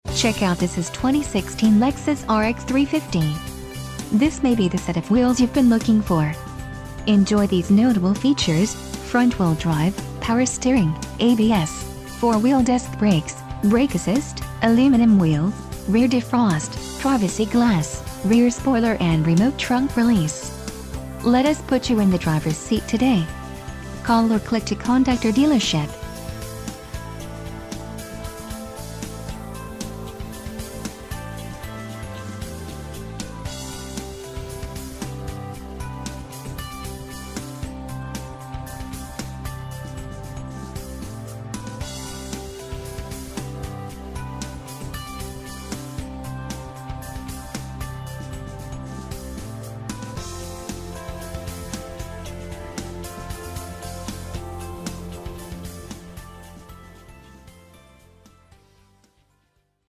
Check out this is 2016 Lexus RX350. This may be the set of wheels you've been looking for. Enjoy these notable features: front-wheel drive, power steering, ABS, 4-wheel disc brakes, brake assist, aluminum wheels, rear defrost, privacy glass, rear spoiler and remote trunk release. Let us put you in the driver's seat today. Call or click to contact our dealership.